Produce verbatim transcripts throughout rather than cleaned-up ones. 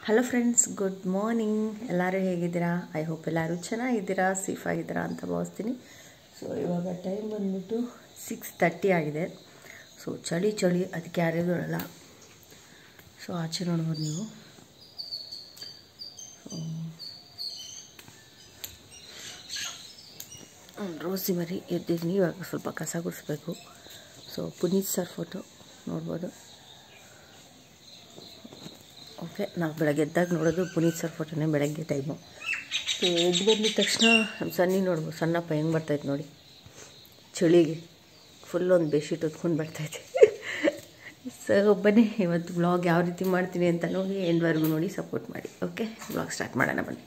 Hello friends, good morning. ಎಲ್ಲರೂ ಹೇಗಿದ್ದೀರಾ? I hope ಎಲ್ಲರೂ ಚೆನ್ನಾಗಿದ್ದೀರಾ, ಸೇಫ್ ಆಗಿದ್ದೀರಾ ಅಂತ ಭಾವಿಸ್ತೀನಿ. ಸೊ ಇವಾಗ ಟೈಮ್ ಬಂದ್ಬಿಟ್ಟು ಸಿಕ್ಸ್ ತರ್ಟಿ ಆಗಿದೆ. ಸೊ ಚಳಿ ಚಳಿ ಅದಕ್ಕೆ ಯಾರಿಗೂ ಇರಲ್ಲ. ಸೊ ಆಚೆ ನೋಡ್ಬೋದು ನೀವು. ಸೊ ರೋಸಿ ಮರಿ ಎದ್ದಿದ್ದೀನಿ. ಇವಾಗ ಸ್ವಲ್ಪ ಕಸ ಗುಡಿಸ್ಬೇಕು. ಸೊ ಪುನೀತ್ ಸರ್ ಫೋಟೋ ನೋಡ್ಬೋದು. ಓಕೆ, ನಾವು ಬೆಳಗ್ಗೆ ಎದ್ದಾಗ ನೋಡೋದು ಪುನೀತ್ ಸರ್ ಫೋಟೋನೇ ಬೆಳಗ್ಗೆ ಟೈಮು. ಸೊ ಎದ್ದು ಬಂದಿದ ತಕ್ಷಣ ನಮ್ಮ ಸನ್ನಿ ನೋಡ್ಬೋದು, ಸಣ್ಣಪ್ಪ ಹೆಂಗೆ ಬರ್ತೈತೆ ನೋಡಿ. ಚಳಿಗೆ ಫುಲ್ ಒಂದು ಬೆಡ್ಶೀಟ್ ಹೊತ್ಕೊಂಡು ಬರ್ತೈತೆ. ಸೊ ಬನ್ನಿ, ಇವತ್ತು ವ್ಲಾಗ್ ಯಾವ ರೀತಿ ಮಾಡ್ತೀನಿ ಅಂತ ನೋಡಿ ಎಂಡ್ವರೆಗೂ ನೋಡಿ ಸಪೋರ್ಟ್ ಮಾಡಿ. ಓಕೆ, ವ್ಲಾಗ್ ಸ್ಟಾರ್ಟ್ ಮಾಡೋಣ ಬನ್ನಿ.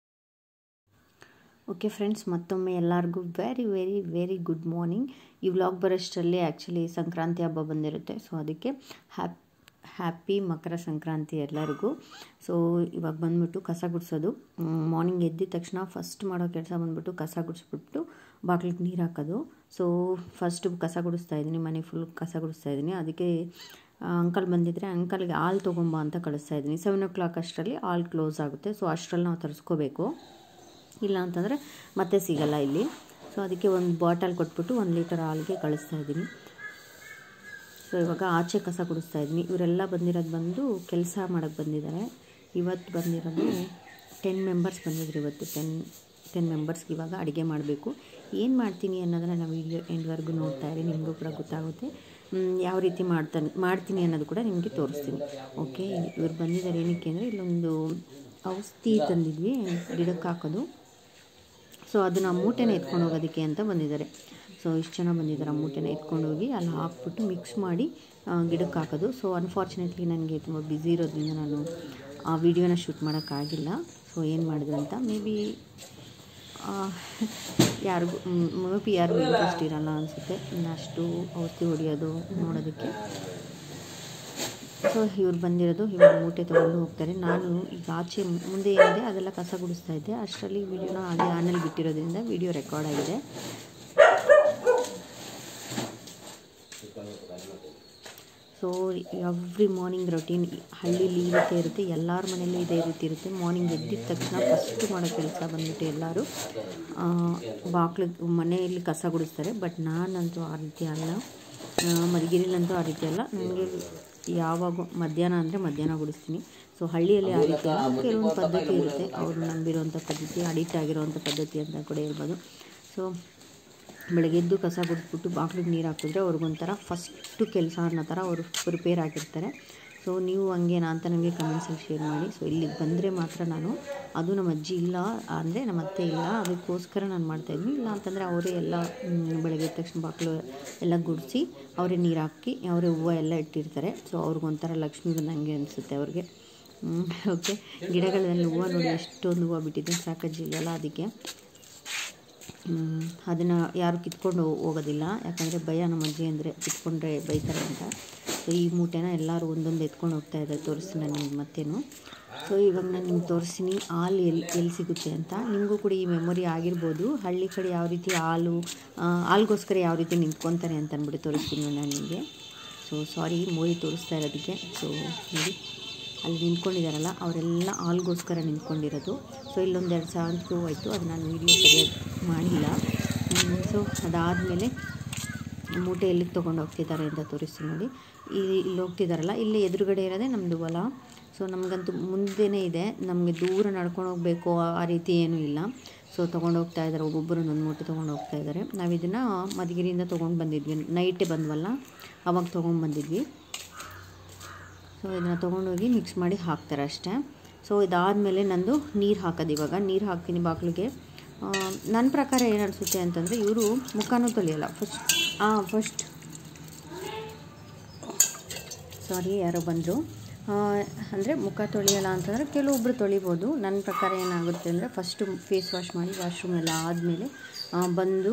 ಓಕೆ ಫ್ರೆಂಡ್ಸ್, ಮತ್ತೊಮ್ಮೆ ಎಲ್ಲರಿಗೂ very very very good morning. ಈ ವ್ಲಾಗ್ ಬರೋಷ್ಟರಲ್ಲಿ ಆ್ಯಕ್ಚುಲಿ ಸಂಕ್ರಾಂತಿ ಹಬ್ಬ ಬಂದಿರುತ್ತೆ. ಸೊ ಅದಕ್ಕೆ ಹ್ಯಾಪ್ ಹ್ಯಾಪಿ ಮಕರ ಸಂಕ್ರಾಂತಿ ಎಲ್ಲರಿಗೂ. ಸೊ ಇವಾಗ ಬಂದ್ಬಿಟ್ಟು ಕಸ ಗುಡಿಸೋದು. ಮಾರ್ನಿಂಗ್ ಎದ್ದಿದ ತಕ್ಷಣ ಫಸ್ಟ್ ಮಾಡೋ ಕೆಲಸ ಬಂದ್ಬಿಟ್ಟು ಕಸ ಗುಡಿಸ್ಬಿಟ್ಟು ಬಾಗಿಲಿಗೆ ನೀರು ಹಾಕೋದು. ಸೊ ಫಸ್ಟು ಕಸ ಗುಡಿಸ್ತಾ ಇದ್ದೀನಿ, ಮನೆ ಫುಲ್ ಕಸ ಗುಡಿಸ್ತಾ ಇದ್ದೀನಿ. ಅದಕ್ಕೆ ಅಂಕಲ್ ಬಂದಿದ್ದರೆ ಅಂಕಲ್ಗೆ ಹಾಲು ತೊಗೊಂಬ ಅಂತ ಕಳಿಸ್ತಾ ಇದ್ದೀನಿ. ಸೆವೆನ್ ಓ ಕ್ಲಾಕ್ ಅಷ್ಟರಲ್ಲಿ ಹಾಲು ಕ್ಲೋಸ್ ಆಗುತ್ತೆ. ಸೊ ಅಷ್ಟರಲ್ಲಿ ನಾವು ತರಿಸ್ಕೋಬೇಕು, ಇಲ್ಲ ಅಂತಂದರೆ ಮತ್ತೆ ಸಿಗಲ್ಲ ಇಲ್ಲಿ. ಸೊ ಅದಕ್ಕೆ ಒಂದು ಬಾಟಲ್ ಕೊಟ್ಬಿಟ್ಟು ಒಂದು ಲೀಟರ್ ಹಾಲಿಗೆ ಕಳಿಸ್ತಾ ಇದ್ದೀನಿ. ಸೊ ಇವಾಗ ಆಚೆ ಕಸ ಗುಡಿಸ್ತಾ ಇದ್ದೀನಿ. ಇವರೆಲ್ಲ ಬಂದಿರೋದು ಬಂದು ಕೆಲಸ ಮಾಡೋಕ್ಕೆ ಬಂದಿದ್ದಾರೆ. ಇವತ್ತು ಬಂದಿರೋದು ಟೆನ್ ಮೆಂಬರ್ಸ್ ಬಂದಿದ್ರು. ಇವತ್ತು ಟೆನ್ ಟೆನ್ ಮೆಂಬರ್ಸ್ಗೆ ಇವಾಗ ಅಡುಗೆ ಮಾಡಬೇಕು. ಏನು ಮಾಡ್ತೀನಿ ಅನ್ನೋದನ್ನು ನಾವು ವಿಡಿಯೋ ಎಂಡ್ವರೆಗೂ ನೋಡ್ತಾ ಇರಿ, ನಿಮಗೂ ಕೂಡ ಗೊತ್ತಾಗುತ್ತೆ. ಯಾವ ರೀತಿ ಮಾಡ್ತಾನೆ ಮಾಡ್ತೀನಿ ಅನ್ನೋದು ಕೂಡ ನಿಮಗೆ ತೋರಿಸ್ತೀನಿ. ಓಕೆ, ಇವ್ರು ಬಂದಿದ್ದಾರೆ ಏನಕ್ಕೆ ಅಂದರೆ ಇಲ್ಲೊಂದು ಔಷಧಿ ತಂದಿದ್ವಿ ಗಿಡಕ್ಕೆ ಹಾಕೋದು. ಸೊ ಅದನ್ನು ಮೂಟೆನ ಎತ್ಕೊಂಡು ಹೋಗೋದಕ್ಕೆ ಅಂತ ಬಂದಿದ್ದಾರೆ. ಸೊ ಇಷ್ಟು ಜನ ಬಂದಿದ್ದಾರೆ. ಮೂಟೆನ ಎತ್ಕೊಂಡು ಹೋಗಿ ಅಲ್ಲಿ ಹಾಕ್ಬಿಟ್ಟು ಮಿಕ್ಸ್ ಮಾಡಿ ಗಿಡಕ್ಕೆ ಹಾಕೋದು. ಸೊ ಅನ್ಫಾರ್ಚುನೇಟ್ಲಿ ನನಗೆ ತುಂಬ ಬ್ಯುಸಿ ಇರೋದ್ರಿಂದ ನಾನು ಆ ವಿಡಿಯೋನ ಶೂಟ್ ಮಾಡೋಕ್ಕಾಗಿಲ್ಲ. ಸೊ ಏನು ಮಾಡಿದೆ ಅಂತ ಮೇ ಬಿ ಯಾರಿಗೂ ಮೇ ಬಿ ಯಾರಿಗೂ ಇಂಟ್ರೆಸ್ಟ್ ಇರೋಲ್ಲ ಅನಿಸುತ್ತೆ ಇನ್ನಷ್ಟು ಔಷಧಿ ಹೊಡಿಯೋದು ನೋಡೋದಕ್ಕೆ. ಸೊ ಇವ್ರು ಬಂದಿರೋದು ಇವಾಗ ಮೂಟೆ ತೊಗೊಂಡು ಹೋಗ್ತಾರೆ. ನಾನು ಈಗ ಆಚೆ ಮುಂದೆ ಏನಿದೆ ಅದೆಲ್ಲ ಕಸ ಗುಡಿಸ್ತಾ ಇದ್ದೆ. ಅಷ್ಟರಲ್ಲಿ ವಿಡಿಯೋನ ಅದೇ ಆನಲ್ಲಿ ಬಿಟ್ಟಿರೋದ್ರಿಂದ ವಿಡಿಯೋ ರೆಕಾರ್ಡ್ ಆಗಿದೆ. ಸೊ ಎವ್ರಿ ಮಾರ್ನಿಂಗ್ ರೊಟೀನ್ ಹಳ್ಳಿಲಿ ಈ ರೀತಿ ಇರುತ್ತೆ, ಎಲ್ಲರ ಮನೆಯಲ್ಲೂ ಇದೇ ರೀತಿ ಇರುತ್ತೆ. ಮಾರ್ನಿಂಗ್ ಎದ್ದಿದ ತಕ್ಷಣ ಫಸ್ಟ್ ಮಾಡೋ ಕೆಲಸ ಬಂದ್ಬಿಟ್ಟು ಎಲ್ಲರೂ ಬಾಕ್ಲಿಗೆ ಮನೆಯಲ್ಲಿ ಕಸ ಗುಡಿಸ್ತಾರೆ. ಬಟ್ ನಾನಂತೂ ಆ ರೀತಿ ಅಲ್ಲ, ಮಧುಗಿರಿಲಂತೂ ಆ ರೀತಿ ಅಲ್ಲ. ನನಗೆ ಯಾವಾಗ ಮಧ್ಯಾಹ್ನ ಅಂದರೆ ಮಧ್ಯಾಹ್ನ ಗುಡಿಸ್ತೀನಿ. ಸೊ ಹಳ್ಳಿಯಲ್ಲಿ ಆ ರೀತಿ ಅಲ್ಲ, ಕೆಲವೊಂದು ಪದ್ಧತಿ ಇರುತ್ತೆ, ಅವರು ನಂಬಿರೋವಂಥ ಪದ್ಧತಿ, ಅಡಿಕ್ಟ್ ಆಗಿರೋವಂಥ ಪದ್ಧತಿ ಅಂತ ಕೂಡ ಹೇಳ್ಬೋದು. ಸೊ ಬೆಳಗ್ಗೆ ಎದ್ದು ಕಸ ಗುಡಿಸ್ಬಿಟ್ಟು ಬಾಗಿಲಿಗೆ ನೀರು ಹಾಕಿದ್ರೆ ಅವ್ರಿಗೊಂಥರ ಫಸ್ಟು ಕೆಲಸ ಅನ್ನೋ ಥರ ಅವರು ಪ್ರಿಪೇರ್ ಆಗಿರ್ತಾರೆ. ಸೊ ನೀವು ಹಂಗೇನಾ ಅಂತ ನನಗೆ ಕಮೆಂಟ್ಸಲ್ಲಿ ಶೇರ್ ಮಾಡಿ. ಸೊ ಇಲ್ಲಿಗೆ ಬಂದರೆ ಮಾತ್ರ ನಾನು, ಅದು ನಮ್ಮ ಅಜ್ಜಿ ಇಲ್ಲ ಅಂದರೆ ನಮ್ಮ ಅತ್ತೆ ಇಲ್ಲ, ಅದಕ್ಕೋಸ್ಕರ ನಾನು ಮಾಡ್ತಾಯಿದ್ವಿ. ಇಲ್ಲ ಅಂತಂದರೆ ಅವರೇ ಎಲ್ಲ ಬೆಳಗ್ಗೆ ಎದ್ದ ತಕ್ಷಣ ಬಾಗಿಲು ಎಲ್ಲ ಗುಡಿಸಿ ಅವರೇ ನೀರು ಹಾಕಿ ಅವರೇ ಹೂವು ಎಲ್ಲ ಇಟ್ಟಿರ್ತಾರೆ. ಸೊ ಅವ್ರಿಗೊಂಥರ ಲಕ್ಷ್ಮಿ ಬಂದಂಗೆ ಅನಿಸುತ್ತೆ ಅವ್ರಿಗೆ. ಓಕೆ, ಗಿಡಗಳಲ್ಲಿ ಹೂವು ನೋಡಿ ಎಷ್ಟೊಂದು ಹೂವು ಬಿಟ್ಟಿದೆ, ಸಾಕಜ್ಜಿ ಇಲ್ಲಲ್ಲ ಅದಕ್ಕೆ. ಅದನ್ನು ಯಾರು ಕಿತ್ಕೊಂಡು ಹೋಗೋದಿಲ್ಲ, ಯಾಕಂದರೆ ಭಯ ನಮ್ಮ ಅಜ್ಜಿ ಅಂದರೆ ಕಿತ್ಕೊಂಡ್ರೆ ಬೈತಾರೆ ಅಂತ. ಸೊ ಈ ಮೂಟೆನ ಎಲ್ಲರೂ ಒಂದೊಂದು ಎತ್ಕೊಂಡು ಹೋಗ್ತಾ ಇದ್ದಾರೆ. ತೋರಿಸ್ತೀನಿ ನಾನು ನಿಮ್ಗೆ ಮತ್ತೇನು. ಸೊ ಇವಾಗ ನಾನು ನಿಮ್ಗೆ ತೋರಿಸ್ತೀನಿ ಹಾಲು ಎಲ್ಲಿ ಎಲ್ಲಿ ಸಿಗುತ್ತೆ ಅಂತ. ನಿಮಗೂ ಕೂಡ ಈ ಮೆಮೊರಿ ಆಗಿರ್ಬೋದು, ಹಳ್ಳಿ ಕಡೆ ಯಾವ ರೀತಿ ಹಾಲು ಹಾಲ್ಗೋಸ್ಕರ ಯಾವ ರೀತಿ ನಿಂತ್ಕೊತಾರೆ ಅಂತ ಅಂದ್ಬಿಟ್ಟು ತೋರಿಸ್ತೀನಿ ನಾನು ನಿಮಗೆ. ಸೊ ಸಾರಿ ಮೋರಿ ತೋರಿಸ್ತಾ ಇರೋದಕ್ಕೆ. ಸೊ ನೋಡಿ ಅಲ್ಲಿ ನಿಂತ್ಕೊಂಡಿದ್ದಾರಲ್ಲ ಅವರೆಲ್ಲ ಹಾಲ್ಗೋಸ್ಕರ ನಿಂತ್ಕೊಂಡಿರೋದು. ಸೊ ಇಲ್ಲೊಂದೆರಡು ಸಾವಿರ ಹೂವು ಆಯಿತು, ಅದು ನಾನು ವೀಡಿಯೋ ಸರಿಯಾಗಿ ಮಾಡಿಲ್ಲ. ಸೊ ಅದಾದಮೇಲೆ ಮೂಟೆ ಎಲ್ಲಿಗೆ ತೊಗೊಂಡು ಹೋಗ್ತಿದ್ದಾರೆ ಅಂತ ತೋರಿಸ್ತೀನಿ ನೋಡಿ. ಇಲ್ಲಿ ಇಲ್ಲಿ ಹೋಗ್ತಿದ್ದಾರಲ್ಲ, ಇಲ್ಲಿ ಎದುರುಗಡೆ ಇರೋದೇ ನಮ್ಮದು ಹೊಲ. ಸೊ ನಮಗಂತೂ ಮುಂದೆನೇ ಇದೆ, ನಮಗೆ ದೂರ ನಡ್ಕೊಂಡು ಹೋಗಬೇಕು ಆ ರೀತಿ ಏನೂ ಇಲ್ಲ. ಸೊ ತೊಗೊಂಡು ಹೋಗ್ತಾ ಇದ್ದಾರೆ, ಒಬ್ಬೊಬ್ಬರು ಒಂದು ಮೂಟೆ ತೊಗೊಂಡು ಹೋಗ್ತಾ ಇದ್ದಾರೆ. ನಾವು ಇದನ್ನು ಮಧುಗಿರಿಯಿಂದ ತೊಗೊಂಡು ಬಂದಿದ್ವಿ, ನೈಟೇ ಬಂದ್ವಲ್ಲ ಅವಾಗ ತೊಗೊಂಡು ಬಂದಿದ್ವಿ. ಸೊ ಇದನ್ನು ತೊಗೊಂಡೋಗಿ ಮಿಕ್ಸ್ ಮಾಡಿ ಹಾಕ್ತಾರೆ ಅಷ್ಟೇ. ಸೊ ಇದಾದಮೇಲೆ ನಂದು ನೀರು ಹಾಕೋದು. ಇವಾಗ ನೀರು ಹಾಕ್ತೀನಿ ಬಾಗಿಲಿಗೆ. ನನ್ನ ಪ್ರಕಾರ ಏನು ಅನಿಸುತ್ತೆ ಅಂತಂದರೆ ಇವರು ಮುಖನೂ ತೊಳೆಯಲ್ಲ ಫಸ್ಟ್. ಹಾಂ ಫಸ್ಟ್ ಸಾರಿ ಯಾರೋ ಬಂದರು. ಅಂದರೆ ಮುಖ ತೊಳೆಯಲ್ಲ ಅಂತಂದರೆ ಕೆಲವೊಬ್ಬರು ತೊಳಿಬೋದು. ನನ್ನ ಪ್ರಕಾರ ಏನಾಗುತ್ತೆ ಅಂದರೆ ಫಸ್ಟು ಫೇಸ್ ವಾಶ್ ಮಾಡಿ ವಾಶ್ರೂಮ್ ಎಲ್ಲ ಆದಮೇಲೆ ಬಂದು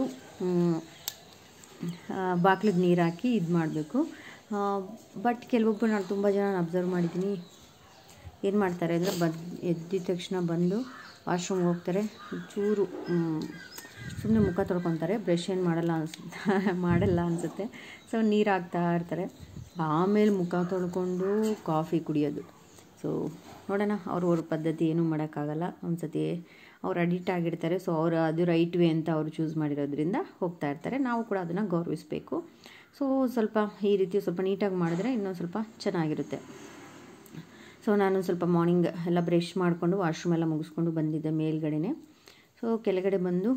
ಬಾಗಿಲಿಗೆ ನೀರು ಹಾಕಿ ಇದು ಮಾಡಬೇಕು. ಬಟ್ ಕೆಲವೊಬ್ಬರು ನಾನು ತುಂಬ ಜನ ಅಬ್ಸರ್ವ್ ಮಾಡಿದ್ದೀನಿ, ಏನು ಮಾಡ್ತಾರೆ ಅಂದರೆ ಬದ್ ಎದ್ದಿದ ತಕ್ಷಣ ಬಂದು ವಾಶ್ರೂಮ್ಗೆ ಹೋಗ್ತಾರೆ, ಚೂರು ಸುಮ್ಮನೆ ಮುಖ ತೊಳ್ಕೊತಾರೆ, ಬ್ರಷ್ ಏನು ಮಾಡಲ್ಲ ಅನಿಸುತ್ತೆ ಮಾಡಲ್ಲ ಅನಿಸುತ್ತೆ ಸೊ ನೀರು ಹಾಕ್ತಾ ಇರ್ತಾರೆ. ಆಮೇಲೆ ಮುಖ ತೊಳ್ಕೊಂಡು ಕಾಫಿ ಕುಡಿಯೋದು. ಸೊ ಸೊ ನೋಡೋಣ, ಅವ್ರವ್ರ ಪದ್ಧತಿ ಏನೂ ಮಾಡೋಕ್ಕಾಗಲ್ಲ. ಒಂದು ಸತಿ ಅವ್ರು ಅಡಿಕ್ಟ್ ಆಗಿರ್ತಾರೆ. ಸೊ ಅವರು ಅದು ರೈಟ್ ವೇ ಅಂತ ಅವರು ಚೂಸ್ ಮಾಡಿರೋದ್ರಿಂದ ಹೋಗ್ತಾ ಇರ್ತಾರೆ. ನಾವು ಕೂಡ ಅದನ್ನು ಗೌರವಿಸಬೇಕು. ಸೊ ಸ್ವಲ್ಪ ಈ ರೀತಿ ಸ್ವಲ್ಪ ನೀಟಾಗಿ ಮಾಡಿದ್ರೆ ಇನ್ನೊಂದು ಸ್ವಲ್ಪ ಚೆನ್ನಾಗಿರುತ್ತೆ. ಸೊ ನಾನು ಸ್ವಲ್ಪ ಮಾರ್ನಿಂಗ್ ಎಲ್ಲ ಬ್ರಷ್ ಮಾಡಿಕೊಂಡು ವಾಶ್ರೂಮ್ ಎಲ್ಲ ಮುಗಿಸ್ಕೊಂಡು ಬಂದಿದ್ದೆ ಮೇಲ್ಗಡೆನೆ. ಸೊ ಕೆಳಗಡೆ ಬಂದು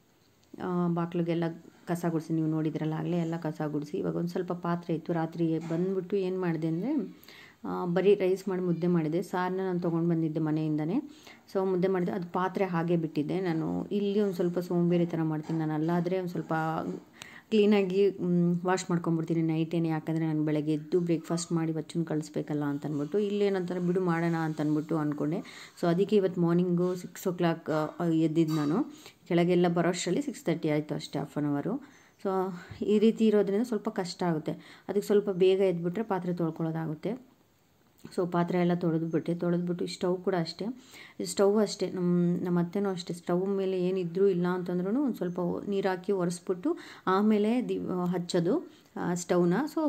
ಬಾಗಿಲಿಗೆಲ್ಲ ಕಸ ಗುಡಿಸಿ, ನೀವು ನೋಡಿದ್ರಲ್ಲ ಆಗಲೇ ಎಲ್ಲ ಕಸ ಗುಡಿಸಿ. ಇವಾಗ ಒಂದು ಸ್ವಲ್ಪ ಪಾತ್ರೆ ಇತ್ತು, ರಾತ್ರಿ ಬಂದುಬಿಟ್ಟು ಏನು ಮಾಡಿದೆ ಅಂದರೆ ಬರೀ ರೈಸ್ ಮಾಡಿ ಮುದ್ದೆ ಮಾಡಿದೆ. ಸಾರನ್ನ ನಾನು ತೊಗೊಂಡು ಬಂದಿದ್ದೆ ಮನೆಯಿಂದನೇ. ಸೊ ಮುದ್ದೆ ಮಾಡಿದೆ, ಅದು ಪಾತ್ರೆ ಹಾಗೆ ಬಿಟ್ಟಿದ್ದೆ. ನಾನು ಇಲ್ಲಿ ಒಂದು ಸ್ವಲ್ಪ ಸೋಂಬೇರಿ ಥರ ಮಾಡ್ತೀನಿ. ನಾನು ಅಲ್ಲಾದರೆ ಒಂದು ಸ್ವಲ್ಪ ಕ್ಲೀನಾಗಿ ವಾಶ್ ಮಾಡ್ಕೊಂಬಿಡ್ತೀನಿ ನೈಟೇನೆ. ಯಾಕಂದರೆ ನಾನು ಬೆಳಗ್ಗೆ ಎದ್ದು ಬ್ರೇಕ್ಫಾಸ್ಟ್ ಮಾಡಿ ಬಚ್ಚನ್ನು ಕಳಿಸ್ಬೇಕಲ್ಲ ಅಂತ ಅಂದ್ಬಿಟ್ಟು, ಇಲ್ಲೇನಂತಾರೆ ಬಿಡು ಮಾಡೋಣ ಅಂತ ಅಂದ್ಬಿಟ್ಟು ಅಂದ್ಕೊಂಡೆ. ಸೊ ಅದಕ್ಕೆ ಇವತ್ತು ಮಾರ್ನಿಂಗು ಸಿಕ್ಸ್ ಓ ಕ್ಲಾಕ್ ಎದ್ದಿದ್ದು ನಾನು. ಕೆಳಗೆಲ್ಲ ಬರೋ ಅಷ್ಟರಲ್ಲಿ ಸಿಕ್ಸ್ ತರ್ಟಿ ಆಯಿತು ಅಷ್ಟೇ, ಹಾಫ್ ಆನ್ ಅವರು. ಸೊ ಈ ರೀತಿ ಇರೋದ್ರಿಂದ ಸ್ವಲ್ಪ ಕಷ್ಟ ಆಗುತ್ತೆ. ಅದಕ್ಕೆ ಸ್ವಲ್ಪ ಬೇಗ ಎದ್ಬಿಟ್ರೆ ಪಾತ್ರೆ ತೊಳ್ಕೊಳ್ಳೋದಾಗುತ್ತೆ. ಸೊ ಪಾತ್ರೆ ಎಲ್ಲ ತೊಳೆದ್ಬಿಟ್ಟೆ. ತೊಳೆದ್ಬಿಟ್ಟು ಸ್ಟವ್ ಕೂಡ ಅಷ್ಟೇ, ಸ್ಟವ್ ಅಷ್ಟೇ ನಮ್ಮ ನಮ್ಮ ಅತ್ತೆನೂ ಅಷ್ಟೇ. ಸ್ಟವ್ ಮೇಲೆ ಏನಿದ್ರೂ ಇಲ್ಲ ಅಂತಂದ್ರೂ ಒಂದು ಸ್ವಲ್ಪ ನೀರು ಹಾಕಿ ಒರೆಸ್ಬಿಟ್ಟು ಆಮೇಲೆ ದಿ ಹಚ್ಚೋದು ಸ್ಟವ್ನ. ಸೊ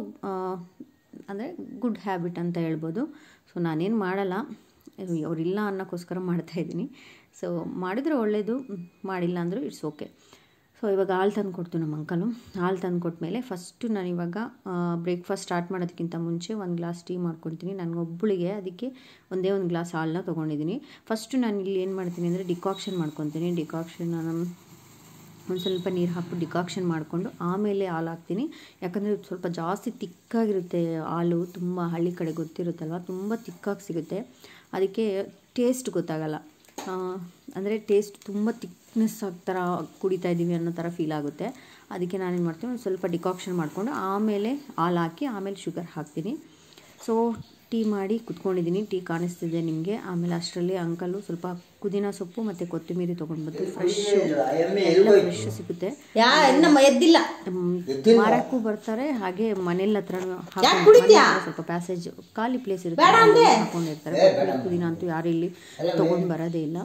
ಅಂದರೆ ಗುಡ್ ಹ್ಯಾಬಿಟ್ ಅಂತ ಹೇಳ್ಬೋದು. ಸೊ ನಾನೇನು ಮಾಡಲ್ಲ, ಅವರಿಲ್ಲ ಅನ್ನೋಕ್ಕೋಸ್ಕರ ಮಾಡ್ತಾಯಿದ್ದೀನಿ. ಸೊ ಮಾಡಿದರೆ ಒಳ್ಳೆಯದು, ಮಾಡಿಲ್ಲ ಅಂದರೂ ಇಟ್ಸ್ ಓಕೆ. ಸೊ ಇವಾಗ ಹಾಲು ತಂದು ಕೊಡ್ತು ನಮ್ಮ ಅಂಕಲು. ಹಾಲು ತಂದು ಕೊಟ್ಟಮೇಲೆ ಫಸ್ಟು ನಾನು ಇವಾಗ ಬ್ರೇಕ್ಫಾಸ್ಟ್ ಸ್ಟಾರ್ಟ್ ಮಾಡೋದಕ್ಕಿಂತ ಮುಂಚೆ ಒಂದು ಗ್ಲಾಸ್ ಟೀ ಮಾಡ್ಕೊತೀನಿ ನನಗೊಬ್ಬಳಿಗೆ. ಅದಕ್ಕೆ ಒಂದೇ ಒಂದು ಗ್ಲಾಸ್ ಹಾಲನ್ನ ತೊಗೊಂಡಿದ್ದೀನಿ. ಫಸ್ಟು ನಾನು ಇಲ್ಲಿ ಏನು ಮಾಡ್ತೀನಿ ಅಂದರೆ ಡಿಕಾಕ್ಷನ್ ಮಾಡ್ಕೊತೀನಿ. ಡಿಕಾಕ್ಷನ್ ನಾನು ಒಂದು ಸ್ವಲ್ಪ ನೀರು ಹಾಕ್ಬಿಟ್ಟು ಡಿಕಾಕ್ಷನ್ ಮಾಡಿಕೊಂಡು ಆಮೇಲೆ ಹಾಲು ಹಾಕ್ತೀನಿ. ಯಾಕಂದರೆ ಸ್ವಲ್ಪ ಜಾಸ್ತಿ ತಿಕ್ಕಾಗಿರುತ್ತೆ ಹಾಲು. ತುಂಬ ಹಳ್ಳಿ ಕಡೆ ಗೊತ್ತಿರುತ್ತಲ್ವ, ತುಂಬ ತಿಕ್ಕಾಗಿ ಸಿಗುತ್ತೆ. ಅದಕ್ಕೆ ಟೇಸ್ಟ್ ಗೊತ್ತಾಗಲ್ಲ. ಅಂದರೆ ಟೇಸ್ಟ್ ತುಂಬ ತಿಕ್ನೆಸ್ ಥರ ಕುಡಿತಾ ಇದ್ದೀವಿ ಅನ್ನೋ ಥರ ಫೀಲ್ ಆಗುತ್ತೆ. ಅದಕ್ಕೆ ನಾನೇನು ಮಾಡ್ತೀನಿ, ಒಂದು ಸ್ವಲ್ಪ ಡಿಕಾಕ್ಷನ್ ಮಾಡಿಕೊಂಡು ಆಮೇಲೆ ಹಾಲು ಹಾಕಿ ಆಮೇಲೆ ಶುಗರ್ ಹಾಕ್ತೀನಿ. ಸೊ ಟೀ ಮಾಡಿ ಕುತ್ಕೊಂಡಿದ್ದೀನಿ. ಟೀ ಕಾಣಿಸ್ತಿದೆ ನಿಮಗೆ. ಆಮೇಲೆ ಅಷ್ಟರಲ್ಲಿ ಅಂಕಲು ಸ್ವಲ್ಪ ಪುದೀನ ಸೊಪ್ಪು ಮತ್ತು ಕೊತ್ತಂಬರಿ ತೊಗೊಂಡ್ಬಂದು ಫ್ರೆಶ್ ಎಲ್ಲ ಫ್ರೆಶ್ ಸಿಗುತ್ತೆ. ಎದ್ದಿಲ್ಲ ಮಾರಕ್ಕೂ ಬರ್ತಾರೆ, ಹಾಗೆ ಮನೆಯಲ್ಲ ಹತ್ರ ಸ್ವಲ್ಪ ಪ್ಯಾಸೇಜ್ ಖಾಲಿ ಪ್ಲೇಸ್ ಇರುತ್ತೆ, ಹಾಕೊಂಡಿರ್ತಾರೆ. ಪುದೀನ ಅಂತೂ ಯಾರು ಇಲ್ಲಿ ತೊಗೊಂಡು ಬರೋದೇ ಇಲ್ಲ.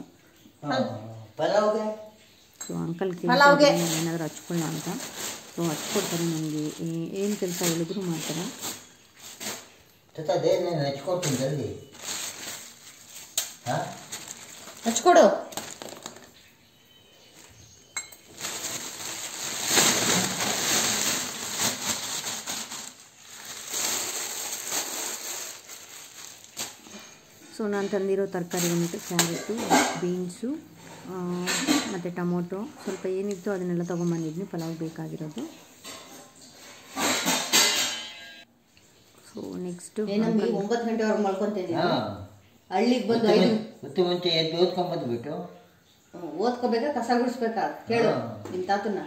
ಸೊ ಅಂಕಲ್ ಏನಾದರೂ ಹಚ್ಕೊಳ್ಳ ಅಂತ. ಸೊ ಹಚ್ಕೊಡ್ತಾರೆ ನನಗೆ, ಏನು ಕೆಲಸ ಹೇಳಿದ್ರು ಮಾಡ್ತಾರೆ. ಹಚ್ಕೊಡು. ಸೊ ನಾನು ತಂದಿರೋ ತರಕಾರಿ ಬಂದ್ಬಿಟ್ಟು ಕ್ಯಾರೆಟು, ಬೀನ್ಸು ಮತ್ತು ಟೊಮೊಟೊ ಸ್ವಲ್ಪ ಏನಿತ್ತು ಅದನ್ನೆಲ್ಲ ತೊಗೊಂಬಂದಿದ್ನಿ ಪಲಾವ್ ಬೇಕಾಗಿರೋದು. ಸೊ ನೆಕ್ಸ್ಟು ಒಂಬತ್ತು ಗಂಟೆವರೆಗೆ ಮಲ್ಕೊತಿದ್ದೀನಿ. ಹಳ್ಳಿಗೆ ಬಂದು ಐದು ಮುಂಚೆ ಎದ್ದು ಓದ್ಕೊಂಡ್ಬಂದ್ಬಿಟ್ಟು ಓದ್ಕೋಬೇಕಾ ಕಸ ಗುಡಿಸ್ಬೇಕಾ ಕೇಳು ನಿಮ್ಮ ತಾತನ್ನ.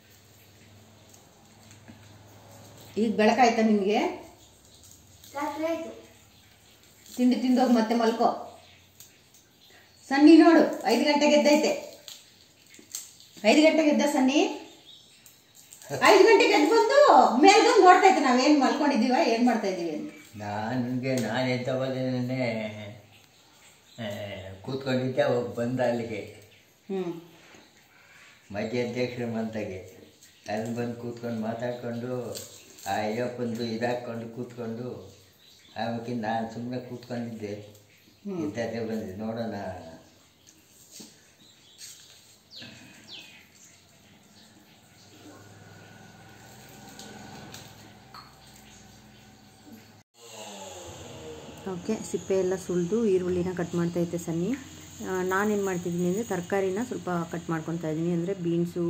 ಈಗ ಬೆಳಕಾಯ್ತಾ ನಿಮಗೆ? ತಿಂಡಿ ತಿಂದೋಗಿ ಮತ್ತೆ ಮಲ್ಕೋ. ಸನ್ನಿ ನೋಡು ಐದು ಗಂಟೆಗೆ ಎದ್ದೈತೆ. ಐದು ಗಂಟೆಗೆ ಎದ್ದ ಸನ್ನಿ? ಐದು ಗಂಟೆಗೆ ಎದ್ದು ಬಂದು ಮೇಲ್ಗಂದು ನೋಡ್ತೈತೆ ನಾವೇನು ಮಲ್ಕೊಂಡಿದ್ದೀವ ಏನು ಮಾಡ್ತಾ ಇದ್ದೀವಿ ಅಂತ. ನನಗೆ ನಾನು ಎದ್ದ ಬದಲೇ ಕೂತ್ಕೊಂಡಿದ್ದೆ. ಹೋಗಿ ಬಂದ ಅಲ್ಲಿಗೆ ಹ್ಞೂ ಮಾಜಿ ಅಧ್ಯಕ್ಷರ ಮಂತಾಗೆ ಅಲ್ಲಿ ಬಂದು ಕೂತ್ಕೊಂಡು ಮಾತಾಡ್ಕೊಂಡು ಆ ಅಯ್ಯಪ್ಪಂದು ಇದಾಕೊಂಡು ಕೂತ್ಕೊಂಡು ಆಮೇಲೆ ನಾನು ಸುಮ್ಮನೆ ಕೂತ್ಕೊಂಡಿದ್ದೆ. ಇದ್ದೇ ಬಂದಿದ್ದೆ ನೋಡೋಣ. ಓಕೆ, ಸಿಪ್ಪೆ ಎಲ್ಲ ಸುಲಿದು ಈರುಳ್ಳಿನ ಕಟ್ ಮಾಡ್ತಾಯಿದ್ದೆ ಸನ್ನಿ. ನಾನೇನು ಮಾಡ್ತಿದ್ದೀನಿ ಅಂದರೆ ತರಕಾರಿನ ಸ್ವಲ್ಪ ಕಟ್ ಮಾಡ್ಕೊತಾ ಇದ್ದೀನಿ. ಅಂದರೆ ಬೀನ್ಸು,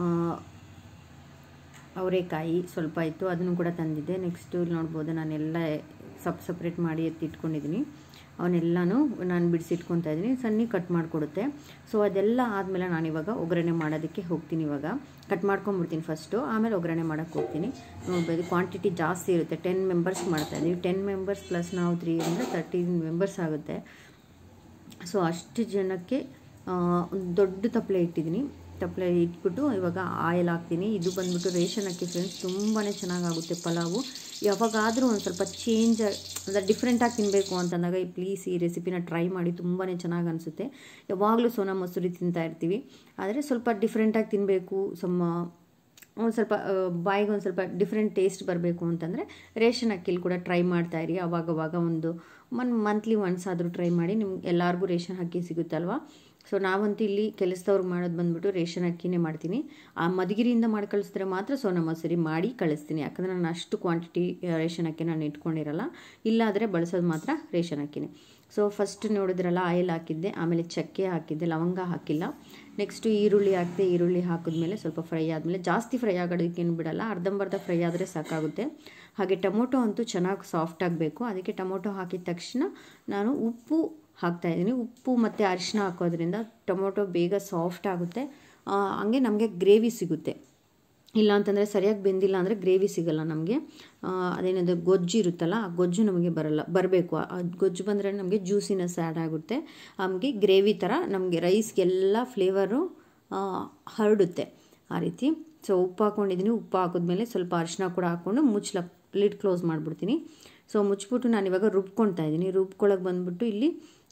ಅವರೆಕಾಯಿ ಸ್ವಲ್ಪ ಇತ್ತು, ಅದನ್ನು ಕೂಡ ತಂದಿದ್ದೆ. ನೆಕ್ಸ್ಟು ನೋಡ್ಬೋದು ನಾನೆಲ್ಲ ಸಪ್ ಸಪ್ರೇಟ್ ಮಾಡಿ ಎತ್ತಿಟ್ಕೊಂಡಿದ್ದೀನಿ. ಅವನ್ನೆಲ್ಲನೂ ನಾನು ಬಿಡಿಸಿಟ್ಕೊತಾ ಇದ್ದೀನಿ. ಸನ್ನಿ ಕಟ್ ಮಾಡಿಕೊಡುತ್ತೆ. ಸೊ ಅದೆಲ್ಲ ಆದಮೇಲೆ ನಾನಿವಾಗ ಒಗ್ಗರಣೆ ಮಾಡೋದಕ್ಕೆ ಹೋಗ್ತೀನಿ. ಇವಾಗ ಕಟ್ ಮಾಡ್ಕೊಂಬಿಡ್ತೀನಿ ಫಸ್ಟು, ಆಮೇಲೆ ಒಗ್ಗರಣೆ ಮಾಡೋಕ್ಕೆ ಹೋಗ್ತೀನಿ. ನೋಡ್ಬೋದು ಕ್ವಾಂಟಿಟಿ ಜಾಸ್ತಿ ಇರುತ್ತೆ. ಟೆನ್ ಮೆಂಬರ್ಸ್ ಮಾಡ್ತಾಯಿದ್ದೀವಿ. ಟೆನ್ ಮೆಂಬರ್ಸ್ ಪ್ಲಸ್ ನಾವು ತ್ರೀ ಅಂದರೆ ತರ್ಟೀನ್ ಮೆಂಬರ್ಸ್ ಆಗುತ್ತೆ. ಸೊ ಅಷ್ಟು ಜನಕ್ಕೆ ಒಂದು ದೊಡ್ಡ ತಪ್ಪಲೆ ಇಟ್ಟಿದ್ದೀನಿ. ತಪ್ಪಲೆ ಇಟ್ಬಿಟ್ಟು ಇವಾಗ ಆಯಿಲ್ ಹಾಕ್ತೀನಿ. ಇದು ಬಂದ್ಬಿಟ್ಟು ರೇಷನ್ ಅಕ್ಕಿ ಫ್ರೆಂಡ್ಸ್, ತುಂಬಾ ಚೆನ್ನಾಗಾಗುತ್ತೆ ಪಲಾವು. ಯಾವಾಗಾದರೂ ಒಂದು ಸ್ವಲ್ಪ ಚೇಂಜ್ ಅಂದರೆ ಡಿಫ್ರೆಂಟಾಗಿ ತಿನ್ನಬೇಕು ಅಂತಂದಾಗ ಪ್ಲೀಸ್ ಈ ರೆಸಿಪಿನ ಟ್ರೈ ಮಾಡಿ, ತುಂಬಾ ಚೆನ್ನಾಗಿ ಅನಿಸುತ್ತೆ. ಯಾವಾಗಲೂ ಸೋನಾ ಮಸೂರಿ ತಿಂತಾ ಇರ್ತೀವಿ, ಆದರೆ ಸ್ವಲ್ಪ ಡಿಫ್ರೆಂಟಾಗಿ ತಿನ್ನಬೇಕು, ಸಮ ಒಂದು ಸ್ವಲ್ಪ ಬಾಯಿಗೆ ಒಂದು ಸ್ವಲ್ಪ ಡಿಫ್ರೆಂಟ್ ಟೇಸ್ಟ್ ಬರಬೇಕು ಅಂತಂದರೆ ರೇಷನ್ ಅಕ್ಕಿಲಿ ಕೂಡ ಟ್ರೈ ಮಾಡ್ತಾಯಿರಿ. ಅವಾಗವಾಗ ಒಂದು ಮನ್ ಮಂತ್ಲಿ ಒನ್ಸ್ ಆದರೂ ಟ್ರೈ ಮಾಡಿ. ನಿಮ್ಗೆ ಎಲ್ಲರಿಗೂ ರೇಷನ್ ಅಕ್ಕಿ ಸಿಗುತ್ತಲ್ವ. ಸೊ ನಾವಂತೂ ಇಲ್ಲಿ ಕೆಲಸದವ್ರಿಗೆ ಮಾಡೋದು ಬಂದುಬಿಟ್ಟು ರೇಷನ್ ಅಕ್ಕಿನೇ ಮಾಡ್ತೀನಿ. ಆ ಮಧುಗಿರಿಯಿಂದ ಮಾಡಿ ಕಳಿಸಿದ್ರೆ ಮಾತ್ರ ಸೋನಾ ಮಸೂರಿ ಮಾಡಿ ಕಳಿಸ್ತೀನಿ. ಯಾಕಂದರೆ ನಾನು ಅಷ್ಟು ಕ್ವಾಂಟಿಟಿ ರೇಷನ್ ಅಕ್ಕಿ ನಾನು ಇಟ್ಕೊಂಡಿರಲ್ಲ. ಇಲ್ಲಾದರೆ ಬಳಸೋದು ಮಾತ್ರ ರೇಷನ್ ಅಕ್ಕಿನೇ. ಸೊ ಫಸ್ಟ್ ನೋಡಿದ್ರಲ್ಲ ಆಯಿಲ್ ಹಾಕಿದ್ದೆ, ಆಮೇಲೆ ಚಕ್ಕೆ ಹಾಕಿದ್ದೆ, ಲವಂಗ ಹಾಕಿಲ್ಲ. ನೆಕ್ಸ್ಟು ಈರುಳ್ಳಿ ಹಾಕಿದೆ. ಈರುಳ್ಳಿ ಹಾಕಿದ್ಮೇಲೆ ಸ್ವಲ್ಪ ಫ್ರೈ ಆದಮೇಲೆ, ಜಾಸ್ತಿ ಫ್ರೈ ಆಗೋದಕ್ಕೇನು ಬಿಡಲ್ಲ, ಅರ್ಧಂಬರ್ಧ ಫ್ರೈ ಆದರೆ ಸಾಕಾಗುತ್ತೆ. ಹಾಗೆ ಟೊಮೊಟೊ ಅಂತೂ ಚೆನ್ನಾಗಿ ಸಾಫ್ಟ್ ಆಗಬೇಕು. ಅದಕ್ಕೆ ಟೊಮೊಟೊ ಹಾಕಿದ ತಕ್ಷಣ ನಾನು ಉಪ್ಪು ಹಾಕ್ತಾಯಿದ್ದೀನಿ. ಉಪ್ಪು ಮತ್ತು ಅರಿಶಿನ ಹಾಕೋದ್ರಿಂದ ಟೊಮೊಟೊ ಬೇಗ ಸಾಫ್ಟ್ ಆಗುತ್ತೆ. ಹಂಗೆ ನಮಗೆ ಗ್ರೇವಿ ಸಿಗುತ್ತೆ. ಇಲ್ಲ ಅಂತಂದರೆ ಸರಿಯಾಗಿ ಬೆಂದಿಲ್ಲ ಅಂದರೆ ಗ್ರೇವಿ ಸಿಗಲ್ಲ ನಮಗೆ. ಅದೇನದು ಗೊಜ್ಜು ಇರುತ್ತಲ್ಲ, ಆ ಗೊಜ್ಜು ನಮಗೆ ಬರಲ್ಲ ಬರಬೇಕು. ಆ ಗೊಜ್ಜು ಬಂದರೆ ನಮಗೆ ಜ್ಯೂಸಿನೆಸ್ ಆ್ಯಡ್ ಆಗುತ್ತೆ. ನಮಗೆ ಗ್ರೇವಿ ಥರ ನಮಗೆ ರೈಸ್ಗೆಲ್ಲ ಫ್ಲೇವರು ಹರಡುತ್ತೆ ಆ ರೀತಿ. ಸೊ ಉಪ್ಪು ಹಾಕ್ಕೊಂಡಿದ್ದೀನಿ. ಉಪ್ಪು ಹಾಕಿದ್ಮೇಲೆ ಸ್ವಲ್ಪ ಅರಿಶಿನ ಕೂಡ ಹಾಕ್ಕೊಂಡು ಮುಚ್ಚಲ ಲಿಡ್ ಕ್ಲೋಸ್ ಮಾಡಿಬಿಡ್ತೀನಿ. ಸೊ ಮುಚ್ಚಿಬಿಟ್ಟು ನಾನು ಇವಾಗ ರುಬ್ಕೊಳ್ತಾ ಇದ್ದೀನಿ. ರುಬ್ಕೊಳಕ್ಕೆ ಬಂದುಬಿಟ್ಟು ಇಲ್ಲಿ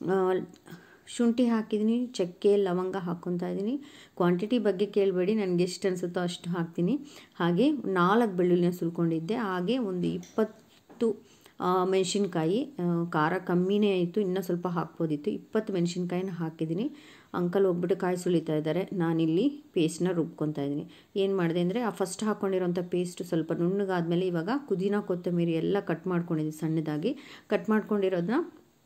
ಶುಂಠಿ ಹಾಕಿದ್ದೀನಿ, ಚಕ್ಕೆ ಲವಂಗ ಹಾಕ್ಕೊತಾ ಇದ್ದೀನಿ. ಕ್ವಾಂಟಿಟಿ ಬಗ್ಗೆ ಕೇಳಬೇಡಿ, ನನಗೆ ಎಷ್ಟು ಅನಿಸುತ್ತೋ ಅಷ್ಟು ಹಾಕ್ತೀನಿ. ಹಾಗೆ ನಾಲ್ಕು ಬೆಳ್ಳುಳ್ಳಿನ ಸುಲ್ಕೊಂಡಿದ್ದೆ. ಹಾಗೆ ಒಂದು ಇಪ್ಪತ್ತು ಮೆಣಸಿನ್ಕಾಯಿ, ಖಾರ ಕಮ್ಮಿನೇ ಆಯಿತು, ಇನ್ನೂ ಸ್ವಲ್ಪ ಹಾಕ್ಬೋದಿತ್ತು. ಇಪ್ಪತ್ತು ಮೆಣಸಿನ್ಕಾಯಿನ ಹಾಕಿದ್ದೀನಿ. ಅಂಕಲ್ ಹೋಗ್ಬಿಟ್ಟು ಕಾಯಿ ಸುಲಿತಾ ಇದ್ದಾರೆ. ನಾನಿಲ್ಲಿ ಪೇಸ್ಟ್ನ ರುಬ್ಕೊತಾ ಇದ್ದೀನಿ. ಏನು ಮಾಡಿದೆ ಅಂದರೆ ಆ ಫಸ್ಟ್ ಹಾಕ್ಕೊಂಡಿರೋಂಥ ಪೇಸ್ಟ್ ಸ್ವಲ್ಪ ನುಣ್ಣಗಾದ್ಮೇಲೆ ಇವಾಗ ಪುದೀನ ಕೊತ್ತಂಬರಿ ಎಲ್ಲ ಕಟ್ ಮಾಡ್ಕೊಂಡಿದ್ದೀನಿ. ಸಣ್ಣದಾಗಿ ಕಟ್ ಮಾಡ್ಕೊಂಡಿರೋದನ್ನ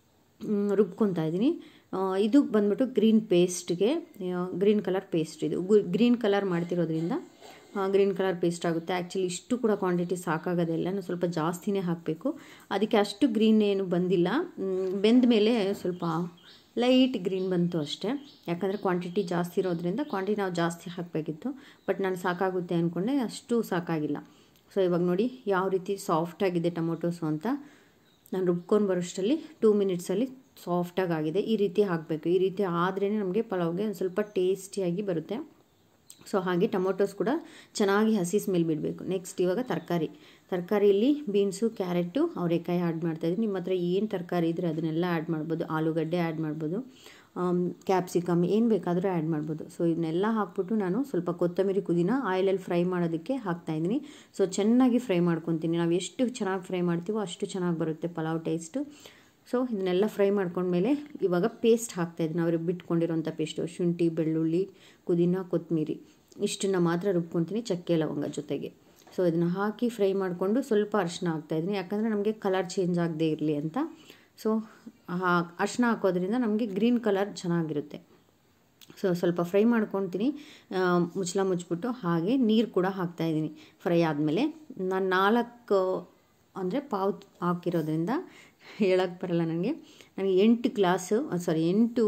ರುಬ್ಕೊತಾ ಇದ್ದೀನಿ. ಇದು ಬಂದ್ಬಿಟ್ಟು ಗ್ರೀನ್ ಪೇಸ್ಟ್ಗೆ, ಗ್ರೀನ್ ಕಲರ್ ಪೇಸ್ಟ್ ಇದು. ಗ್ರೀನ್ ಕಲರ್ ಮಾಡ್ತಿರೋದ್ರಿಂದ ಗ್ರೀನ್ ಕಲರ್ ಪೇಸ್ಟ್ ಆಗುತ್ತೆ. ಆ್ಯಕ್ಚುಲಿ ಇಷ್ಟು ಕೂಡ ಕ್ವಾಂಟಿಟಿ ಸಾಕಾಗೋದಿಲ್ಲ, ನಾನು ಸ್ವಲ್ಪ ಜಾಸ್ತಿನೇ ಹಾಕಬೇಕು. ಅದಕ್ಕೆ ಅಷ್ಟು ಗ್ರೀನ್ ಏನು ಬಂದಿಲ್ಲ. ಬೆಂದ ಮೇಲೆ ಸ್ವಲ್ಪ ಲೈಟ್ ಗ್ರೀನ್ ಬಂತು ಅಷ್ಟೇ. ಯಾಕಂದರೆ ಕ್ವಾಂಟಿಟಿ ಜಾಸ್ತಿ ಇರೋದ್ರಿಂದ ಕ್ವಾಂಟಿಟಿ ನಾವು ಜಾಸ್ತಿ ಹಾಕಬೇಕಿತ್ತು. ಬಟ್ ನಾನು ಸಾಕಾಗುತ್ತೆ ಅಂದ್ಕೊಂಡೆ, ಅಷ್ಟು ಸಾಕಾಗಿಲ್ಲ. ಸೊ ಇವಾಗ ನೋಡಿ ಯಾವ ರೀತಿ ಸಾಫ್ಟಾಗಿದೆ ಟೊಮೊಟೊಸು ಅಂತ. ನಾನು ರುಬ್ಕೊಂಡು ಬರೋಷ್ಟರಲ್ಲಿ ಟೂ ಮಿನಿಟ್ಸಲ್ಲಿ ಸಾಫ್ಟಾಗಿ ಆಗಿದೆ. ಈ ರೀತಿ ಹಾಕಬೇಕು. ಈ ರೀತಿ ಆದ್ರೇ ನಮಗೆ ಪಲಾವ್ಗೆ ಒಂದು ಸ್ವಲ್ಪ ಟೇಸ್ಟಿಯಾಗಿ ಬರುತ್ತೆ. ಸೊ ಹಾಗೆ ಟೊಮೊಟೊಸ್ ಕೂಡ ಚೆನ್ನಾಗಿ ಹಸಿ ಸ್ಮೆಲ್ ಬಿಡಬೇಕು. ನೆಕ್ಸ್ಟ್ ಇವಾಗ ತರಕಾರಿ ತರಕಾರಿಯಲ್ಲಿ ಬೀನ್ಸು, ಕ್ಯಾರೆಟು, ಅವರೆಕಾಯಿ ಆ್ಯಡ್ ಮಾಡ್ತಾಯಿದ್ದೀನಿ. ನಿಮ್ಮ ಹತ್ರ ಏನು ತರಕಾರಿ ಇದ್ದರೆ ಅದನ್ನೆಲ್ಲ ಆ್ಯಡ್ ಮಾಡ್ಬೋದು. ಆಲೂಗಡ್ಡೆ ಆ್ಯಡ್ ಮಾಡ್ಬೋದು, ಕ್ಯಾಪ್ಸಿಕಮ್ ಏನು ಬೇಕಾದರೂ ಆ್ಯಡ್ ಮಾಡ್ಬೋದು. ಸೊ ಇದನ್ನೆಲ್ಲ ಹಾಕ್ಬಿಟ್ಟು ನಾನು ಸ್ವಲ್ಪ ಕೊತ್ತಂಬರಿ ಪುದೀನ ಆಯಿಲಲ್ಲಿ ಫ್ರೈ ಮಾಡೋದಕ್ಕೆ ಹಾಕ್ತಾಯಿದ್ದೀನಿ. ಸೊ ಚೆನ್ನಾಗಿ ಫ್ರೈ ಮಾಡ್ಕೊತೀನಿ. ನಾವು ಎಷ್ಟು ಚೆನ್ನಾಗಿ ಫ್ರೈ ಮಾಡ್ತೀವೋ ಅಷ್ಟು ಚೆನ್ನಾಗಿ ಬರುತ್ತೆ ಪಲಾವ್ ಟೇಸ್ಟು. ಸೊ ಇದನ್ನೆಲ್ಲ ಫ್ರೈ ಮಾಡ್ಕೊಂಡ್ಮೇಲೆ ಇವಾಗ ಪೇಸ್ಟ್ ಹಾಕ್ತಾಯಿದ್ದೀನಿ. ಅವ್ರಿಗೆ ಬಿಟ್ಕೊಂಡಿರೋಂಥ ಪೇಸ್ಟು, ಶುಂಠಿ, ಬೆಳ್ಳುಳ್ಳಿ, ಪುದೀನ, ಕೊತ್ತಂಬರಿ ಇಷ್ಟನ್ನು ಮಾತ್ರ ರುಬ್ಕೊತೀನಿ, ಚಕ್ಕೆ ಲವಂಗ ಜೊತೆಗೆ. ಸೊ ಇದನ್ನು ಹಾಕಿ ಫ್ರೈ ಮಾಡಿಕೊಂಡು ಸ್ವಲ್ಪ ಅರಿಶಿನ ಹಾಕ್ತಾಯಿದ್ದೀನಿ. ಯಾಕಂದರೆ ನಮಗೆ ಕಲರ್ ಚೇಂಜ್ ಆಗದೆ ಇರಲಿ ಅಂತ. ಸೊ ಹಾ ಅರಿಶಿನ ಹಾಕೋದ್ರಿಂದ ನಮಗೆ ಗ್ರೀನ್ ಕಲರ್ ಚೆನ್ನಾಗಿರುತ್ತೆ. ಸೊ ಸ್ವಲ್ಪ ಫ್ರೈ ಮಾಡ್ಕೊತೀನಿ, ಮುಚ್ಚಳ ಮುಚ್ಚಿಬಿಟ್ಟು. ಹಾಗೆ ನೀರು ಕೂಡ ಹಾಕ್ತಾಯಿದ್ದೀನಿ ಫ್ರೈ ಆದಮೇಲೆ. ನಾನು ನಾಲ್ಕು ಅಂದರೆ ಪಾವು ಹಾಕಿರೋದ್ರಿಂದ ಹೇಳೋಕ್ಕೆ ಬರಲ್ಲ ನನಗೆ. ನನಗೆ ಎಂಟು ಗ್ಲಾಸು ಸಾರಿ ಎಂಟು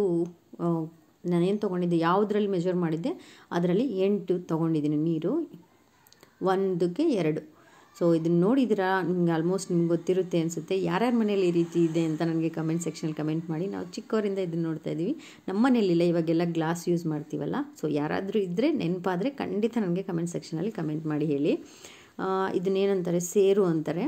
ನಾನೇನು ತೊಗೊಂಡಿದ್ದೆ, ಯಾವುದ್ರಲ್ಲಿ ಮೆಜರ್ ಮಾಡಿದ್ದೆ ಅದರಲ್ಲಿ ಎಂಟು ತೊಗೊಂಡಿದ್ದೀನಿ ನೀರು, ಒಂದಕ್ಕೆ ಎರಡು. ಸೊ ಇದನ್ನು ನೋಡಿದಿರಾ, ನಿಮ್ಗೆ ಆಲ್ಮೋಸ್ಟ್ ನಿಮ್ಗೆ ಗೊತ್ತಿರುತ್ತೆ ಅನಿಸುತ್ತೆ. ಯಾರ್ಯಾರ ಮನೇಲಿ ಈ ರೀತಿ ಇದೆ ಅಂತ ನನಗೆ ಕಮೆಂಟ್ ಸೆಕ್ಷನಲ್ಲಿ ಕಮೆಂಟ್ ಮಾಡಿ. ನಾವು ಚಿಕ್ಕವರಿಂದ ಇದನ್ನು ನೋಡ್ತಾ ಇದ್ದೀವಿ, ನಮ್ಮ ಮನೇಲಿಲ್ಲ, ಇವಾಗೆಲ್ಲ ಗ್ಲಾಸ್ ಯೂಸ್ ಮಾಡ್ತೀವಲ್ಲ. ಸೊ ಯಾರಾದರೂ ಇದ್ದರೆ ನೆನಪಾದರೆ ಖಂಡಿತ ನನಗೆ ಕಮೆಂಟ್ ಸೆಕ್ಷನಲ್ಲಿ ಕಮೆಂಟ್ ಮಾಡಿ ಹೇಳಿ. ಇದನ್ನೇನಂತಾರೆ, ಸೇರು ಅಂತಾರೆ.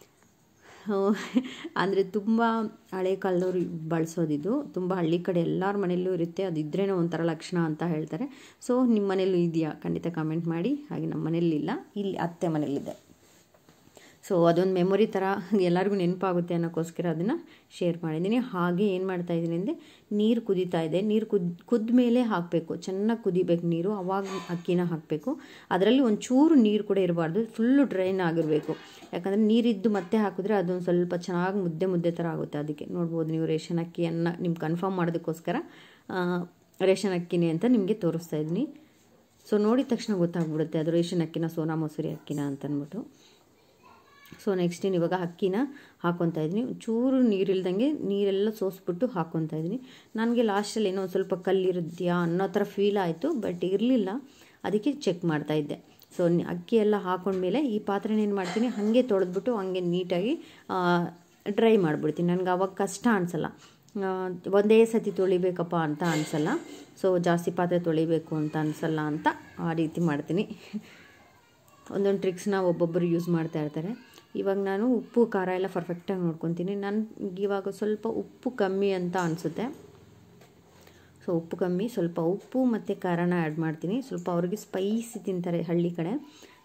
ಅಂದರೆ ತುಂಬ ಹಳೆ ಕಾಲದವ್ರು ಬಳಸೋದಿದು. ತುಂಬ ಹಳ್ಳಿ ಕಡೆ ಎಲ್ಲರ ಮನೆಯಲ್ಲೂ ಇರುತ್ತೆ, ಅದು ಇದ್ರೇನೋ ಒಂಥರ ಲಕ್ಷಣ ಅಂತ ಹೇಳ್ತಾರೆ. ಸೊ ನಿಮ್ಮ ಮನೇಲೂ ಇದೆಯಾ ಖಂಡಿತ ಕಮೆಂಟ್ ಮಾಡಿ. ಹಾಗೆ ನಮ್ಮ ಮನೇಲಿಲ್ಲ, ಇಲ್ಲಿ ಅತ್ತೆ ಮನೇಲಿದೆ. ಸೊ ಅದೊಂದು ಮೆಮೊರಿ ಥರ ಎಲ್ಲರಿಗೂ ನೆನಪಾಗುತ್ತೆ ಅನ್ನೋಕ್ಕೋಸ್ಕರ ಅದನ್ನು ಶೇರ್ ಮಾಡಿದ್ದೀನಿ. ಹಾಗೆ ಏನು ಮಾಡ್ತಾಯಿದ್ದೀನಿ ಅಂದರೆ, ನೀರು ಕುದೀತಾ ಇದೆ. ನೀರು ಕುದ್ ಕುದ್ದ ಮೇಲೆ ಹಾಕಬೇಕು, ಚೆನ್ನಾಗಿ ಕುದಿಬೇಕು ನೀರು, ಆವಾಗ ಅಕ್ಕಿನ ಹಾಕಬೇಕು. ಅದರಲ್ಲಿ ಒಂಚೂರು ನೀರು ಕೂಡ ಇರಬಾರ್ದು, ಫುಲ್ಲು ಡ್ರೈನ್ ಆಗಿರಬೇಕು. ಯಾಕಂದರೆ ನೀರಿದ್ದು ಮತ್ತೆ ಹಾಕಿದ್ರೆ ಅದೊಂದು ಸ್ವಲ್ಪ ಚೆನ್ನಾಗಿ ಮುದ್ದೆ ಮುದ್ದೆ ಥರ ಆಗುತ್ತೆ. ಅದಕ್ಕೆ ನೋಡ್ಬೋದು ನೀವು, ರೇಷನ್ ಅಕ್ಕಿಯನ್ನು ನಿಮ್ಗೆ ಕನ್ಫರ್ಮ್ ಮಾಡೋದಕ್ಕೋಸ್ಕರ ರೇಷನ್ ಅಕ್ಕಿನೇ ಅಂತ ನಿಮಗೆ ತೋರಿಸ್ತಾ ಇದ್ದೀನಿ. ಸೊ ನೋಡಿದ ತಕ್ಷಣ ಗೊತ್ತಾಗ್ಬಿಡುತ್ತೆ ಅದು ರೇಷನ್ ಅಕ್ಕಿನ ಸೋನಾ ಮಸೂರಿ ಅಕ್ಕಿನ ಅಂತಂದ್ಬಿಟ್ಟು. ಸೊ ನೆಕ್ಸ್ಟ್ ಏನು, ಇವಾಗ ಅಕ್ಕಿನ ಹಾಕ್ಕೊತಾ ಇದ್ದೀನಿ. ಚೂರು ನೀರಿಲ್ದಂಗೆ ನೀರೆಲ್ಲ ಸೋಸ್ಬಿಟ್ಟು ಹಾಕ್ಕೊತಾ ಇದ್ದೀನಿ. ನನಗೆ ಲಾಸ್ಟಲ್ಲಿ ಏನೋ ಒಂದು ಸ್ವಲ್ಪ ಕಲ್ಲಿರುತ್ತೀಯಾ ಅನ್ನೋ ಥರ ಫೀಲ್ ಆಯಿತು, ಬಟ್ ಇರಲಿಲ್ಲ, ಅದಕ್ಕೆ ಚೆಕ್ ಮಾಡ್ತಾಯಿದ್ದೆ. ಸೊ ಅಕ್ಕಿ ಎಲ್ಲ ಹಾಕೊಂಡ್ಮೇಲೆ ಈ ಪಾತ್ರೆನ ಏನು ಮಾಡ್ತೀನಿ, ಹಾಗೆ ತೊಳೆದ್ಬಿಟ್ಟು ಹಂಗೆ ನೀಟಾಗಿ ಡ್ರೈ ಮಾಡಿಬಿಡ್ತೀನಿ. ನನಗೆ ಆವಾಗ ಕಷ್ಟ ಅನಿಸಲ್ಲ, ಒಂದೇ ಸತಿ ತೊಳಿಬೇಕಪ್ಪ ಅಂತ ಅನಿಸಲ್ಲ. ಸೊ ಜಾಸ್ತಿ ಪಾತ್ರೆ ತೊಳಿಬೇಕು ಅಂತ ಅನಿಸಲ್ಲ ಅಂತ ಆ ರೀತಿ ಮಾಡ್ತೀನಿ. ಒಂದೊಂದು ಟ್ರಿಕ್ಸ್ನ ಒಬ್ಬೊಬ್ಬರು ಯೂಸ್ ಮಾಡ್ತಾ ಇರ್ತಾರೆ. ಇವಾಗ ನಾನು ಉಪ್ಪು ಖಾರ ಎಲ್ಲ ಪರ್ಫೆಕ್ಟಾಗಿ ನೋಡ್ಕೊತೀನಿ. ನನಗೆ ಇವಾಗ ಸ್ವಲ್ಪ ಉಪ್ಪು ಕಮ್ಮಿ ಅಂತ ಅನಿಸುತ್ತೆ. ಸೊ ಉಪ್ಪು ಕಮ್ಮಿ, ಸ್ವಲ್ಪ ಉಪ್ಪು ಮತ್ತು ಖಾರನ ಆ್ಯಡ್ ಮಾಡ್ತೀನಿ. ಸ್ವಲ್ಪ ಅವ್ರಿಗೆ ಸ್ಪೈಸಿ ತಿಂತಾರೆ ಹಳ್ಳಿ ಕಡೆ.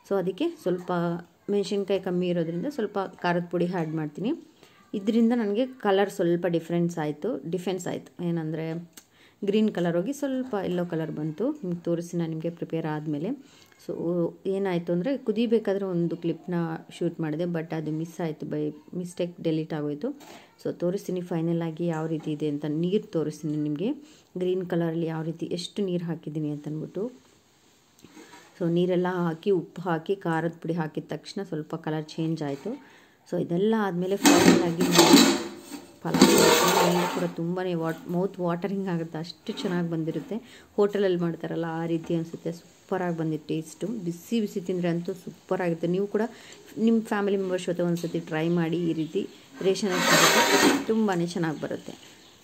ಸೊ ಅದಕ್ಕೆ ಸ್ವಲ್ಪ ಮೆಣಸಿನ್ಕಾಯಿ ಕಮ್ಮಿ ಇರೋದ್ರಿಂದ ಸ್ವಲ್ಪ ಖಾರದ ಪುಡಿ ಆ್ಯಡ್ ಮಾಡ್ತೀನಿ. ಇದರಿಂದ ನನಗೆ ಕಲರ್ ಸ್ವಲ್ಪ ಡಿಫ್ರೆನ್ಸ್ ಆಯಿತು ಡಿಫೆನ್ಸ್ ಆಯಿತು ಏನಂದರೆ ಗ್ರೀನ್ ಕಲರ್ ಹೋಗಿ ಸ್ವಲ್ಪ ಯೆಲ್ಲೋ ಕಲರ್ ಬಂತು. ನಿಮ್ಗೆ ತೋರಿಸಿ ನಾನು ನಿಮಗೆ ಪ್ರಿಪೇರ್ ಆದಮೇಲೆ. ಸೊ ಏನಾಯಿತು ಅಂದರೆ ಕುದಿಬೇಕಾದ್ರೆ ಒಂದು ಕ್ಲಿಪ್ನ ಶೂಟ್ ಮಾಡಿದೆ, ಬಟ್ ಅದು ಮಿಸ್ ಆಯಿತು, ಬೈ ಮಿಸ್ಟೇಕ್ ಡೆಲೀಟ್ ಆಗೋಯಿತು. ಸೊ ತೋರಿಸ್ತೀನಿ ಫೈನಲ್ ಆಗಿ ಯಾವ ರೀತಿ ಇದೆ ಅಂತ. ನೀರು ತೋರಿಸ್ತೀನಿ ನಿಮಗೆ, ಗ್ರೀನ್ ಕಲರಲ್ಲಿ ಯಾವ ರೀತಿ ಎಷ್ಟು ನೀರು ಹಾಕಿದ್ದೀನಿ ಅಂತ ಅಂದ್ಬಿಟ್ಟು. ಸೊ ನೀರೆಲ್ಲ ಹಾಕಿ ಉಪ್ಪು ಹಾಕಿ ಖಾರದ ಪುಡಿ ಹಾಕಿದ ತಕ್ಷಣ ಸ್ವಲ್ಪ ಕಲರ್ ಚೇಂಜ್ ಆಯಿತು. ಸೊ ಇದೆಲ್ಲ ಆದಮೇಲೆ ಫೈನಲ್ ಆಗಿ ಪಲಾವ್ ಕೂಡ ತುಂಬಾ ವಾಟ್ ಮೌತ್ ವಾಟರಿಂಗ್ ಆಗುತ್ತೆ, ಅಷ್ಟು ಚೆನ್ನಾಗಿ ಬಂದಿರುತ್ತೆ. ಹೋಟೆಲಲ್ಲಿ ಮಾಡ್ತಾರಲ್ಲ ಆ ರೀತಿ ಅನಿಸುತ್ತೆ. ಸೂಪರಾಗಿ ಬಂದಿತ್ತು ಟೇಸ್ಟು. ಬಿಸಿ ಬಿಸಿ ತಿಂದರೆ ಅಂತೂ ಸೂಪರಾಗಿರುತ್ತೆ. ನೀವು ಕೂಡ ನಿಮ್ಮ ಫ್ಯಾಮಿಲಿ ಮೆಂಬರ್ಸ್ ಜೊತೆ ಒಂದು ಸತಿ ಟ್ರೈ ಮಾಡಿ. ಈ ರೀತಿ ರೇಷನ್ ತುಂಬಾ ಚೆನ್ನಾಗಿ ಬರುತ್ತೆ.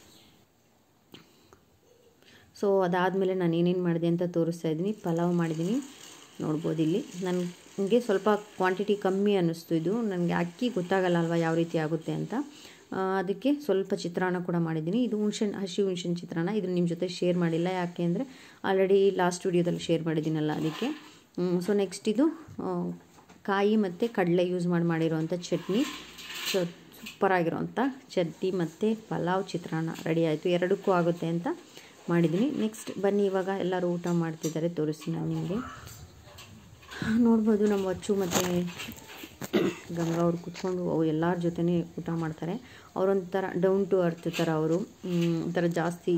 ಸೊ ಅದಾದಮೇಲೆ ನಾನು ಏನೇನು ಮಾಡಿದೆ ಅಂತ ತೋರಿಸ್ತಾ ಇದ್ದೀನಿ. ಪಲಾವ್ ಮಾಡಿದ್ದೀನಿ ನೋಡ್ಬೋದು ಇಲ್ಲಿ. ನನಗೆ ಸ್ವಲ್ಪ ಕ್ವಾಂಟಿಟಿ ಕಮ್ಮಿ ಅನ್ನಿಸ್ತು. ಇದು ನನಗೆ ಅಕ್ಕಿ ಗೊತ್ತಾಗಲ್ಲ ಅಲ್ವಾ ಯಾವ ರೀತಿ ಆಗುತ್ತೆ ಅಂತ. ಅದಕ್ಕೆ ಸ್ವಲ್ಪ ಚಿತ್ರಾನ್ನ ಕೂಡ ಮಾಡಿದ್ದೀನಿ. ಇದು ಹುಣ್ಸೆನ್ ಹಸಿ ಹುಣ್ಸೆನ್ ಚಿತ್ರಾನ್ನ. ಇದು ನಿಮ್ಮ ಜೊತೆ ಶೇರ್ ಮಾಡಿಲ್ಲ, ಯಾಕೆ ಅಂದರೆ ಆಲ್ರೆಡಿ ಲಾಸ್ಟ್ ವಿಡಿಯೋದಲ್ಲಿ ಶೇರ್ ಮಾಡಿದ್ದೀನಲ್ಲ ಅದಕ್ಕೆ. ಸೊ ನೆಕ್ಸ್ಟ್ ಇದು ಕಾಯಿ ಮತ್ತು ಕಡಲೆ ಯೂಸ್ ಮಾಡಿ ಮಾಡಿರೋವಂಥ ಚಟ್ನಿ. ಸೊ ಸೂಪರಾಗಿರೋವಂಥ ಚಟ್ನಿ ಮತ್ತು ಪಲಾವ್ ಚಿತ್ರಾನ್ನ ರೆಡಿ ಆಯಿತು. ಎರಡಕ್ಕೂ ಆಗುತ್ತೆ ಅಂತ ಮಾಡಿದ್ದೀನಿ. ನೆಕ್ಸ್ಟ್ ಬನ್ನಿ ಇವಾಗ ಎಲ್ಲರೂ ಊಟ ಮಾಡ್ತಿದ್ದಾರೆ, ತೋರಿಸ್ತೀನಿ ನಾನು ನಿಮಗೆ. ನೋಡ್ಬೋದು ನಮ್ಮ ಅಚ್ಚು ಮತ್ತು ಗಂಗಾ ಅವ್ರು ಕೂತ್ಕೊಂಡು ಅವ್ರು ಎಲ್ಲರ ಜೊತೆನೇ ಊಟ ಮಾಡ್ತಾರೆ. ಅವರೊಂಥರ ಡೌನ್ ಟು ಅರ್ತ್ ಥರ. ಅವರು ಒಂಥರ ಜಾಸ್ತಿ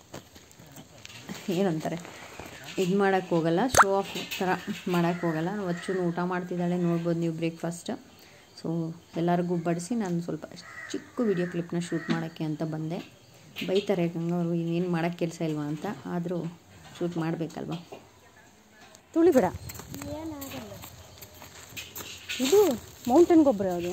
ಏನಂತಾರೆ ಇದು ಮಾಡೋಕ್ಕೆ ಹೋಗಲ್ಲ, ಶೋ ಆಫ್ ಥರ ಮಾಡೋಕ್ಕೆ ಹೋಗಲ್ಲ. ಅಚ್ಚು ಊಟ ಮಾಡ್ತಿದ್ದಾಳೆ ನೋಡ್ಬೋದು ನೀವು ಬ್ರೇಕ್ಫಾಸ್ಟ್. ಸೊ ಎಲ್ಲರಿಗೂ ಬಡಿಸಿ ನಾನು ಸ್ವಲ್ಪ ಚಿಕ್ಕ ವಿಡಿಯೋ ಕ್ಲಿಪ್ನ ಶೂಟ್ ಮಾಡೋಕ್ಕೆ ಅಂತ ಬಂದೆ. ಬೈತಾರೆ ಗಂಗಾ ಅವರು ಇನ್ನೇನು ಮಾಡೋಕ್ಕೆ ಕೆಲಸ ಇಲ್ವಾ ಅಂತ, ಆದರೂ ಶೂಟ್ ಮಾಡಬೇಕಲ್ವ. ತುಳಿಬೇಡ. ಇದು ಮೌಂಟೇನ್ ಗೊಬ್ಬರ ಯಾವುದು?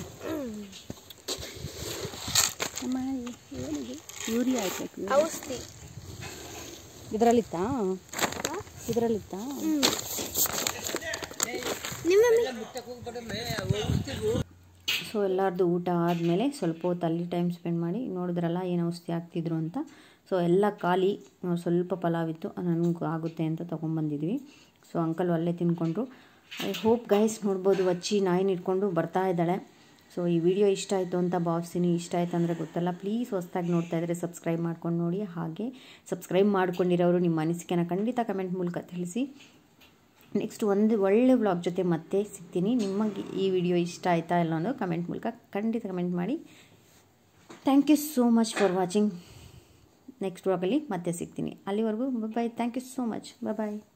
ಯೂರಿಯಾ ಹಾಕಬೇಕು. ಔಷಧಿ ಇದರಲ್ಲಿತ್ತಾ ಇದರಲ್ಲಿತ್ತಾ ಸೊ ಎಲ್ಲರದ್ದು ಊಟ ಆದಮೇಲೆ ಸ್ವಲ್ಪ ಹೊತ್ತು ಅಲ್ಲಿ ಟೈಮ್ ಸ್ಪೆಂಡ್ ಮಾಡಿ ನೋಡಿದ್ರಲ್ಲ ಏನು ಔಷಧಿ ಹಾಕ್ತಿದ್ರು ಅಂತ. ಸೊ ಎಲ್ಲ ಖಾಲಿ, ಸ್ವಲ್ಪ ಪಲಾವ್ ಇತ್ತು, ನನಗೂ ಆಗುತ್ತೆ ಅಂತ ತೊಗೊಂಬಂದಿದ್ವಿ. ಸೊ ಅಂಕಲ್ ಅಲ್ಲೇ ತಿನ್ಕೊಂಡ್ರು. ಐ ಹೋಪ್ ಗೈಸ್ ನೋಡ್ಬೋದು ಅಚ್ಚಿ ನಾಯಿನ ಇಟ್ಕೊಂಡು ಬರ್ತಾ ಇದ್ದಾಳೆ. ಸೊ ಈ ವಿಡಿಯೋ ಇಷ್ಟ ಆಯಿತು ಅಂತ ಭಾವಿಸ್ತೀನಿ. ಇಷ್ಟ ಆಯಿತು ಅಂದರೆ ಗೊತ್ತಲ್ಲ, ಪ್ಲೀಸ್ ಹೊಸದಾಗಿ ನೋಡ್ತಾ ಇದ್ದರೆ ಸಬ್ಸ್ಕ್ರೈಬ್ ಮಾಡ್ಕೊಂಡು ನೋಡಿ. ಹಾಗೆ ಸಬ್ಸ್ಕ್ರೈಬ್ ಮಾಡ್ಕೊಂಡಿರೋರು ನಿಮ್ಮ ಅನಿಸಿಕೆನ ಖಂಡಿತ ಕಮೆಂಟ್ ಮೂಲಕ ತಿಳಿಸಿ. ನೆಕ್ಸ್ಟ್ ಒಂದು ಒಳ್ಳೆ ವ್ಲಾಗ್ ಜೊತೆ ಮತ್ತೆ ಸಿಗ್ತೀನಿ. ನಿಮಗೆ ಈ ವಿಡಿಯೋ ಇಷ್ಟ ಆಯಿತಾ ಇಲ್ಲ ಅನ್ನೋದು ಕಮೆಂಟ್ ಮೂಲಕ ಖಂಡಿತ ಕಮೆಂಟ್ ಮಾಡಿ. Thank you so much for watching. Next ವ್ಲಾಗಲ್ಲಿ ಮತ್ತೆ ಸಿಗ್ತೀನಿ. ಅಲ್ಲಿವರೆಗೂ bye. Thank you so much. Bye.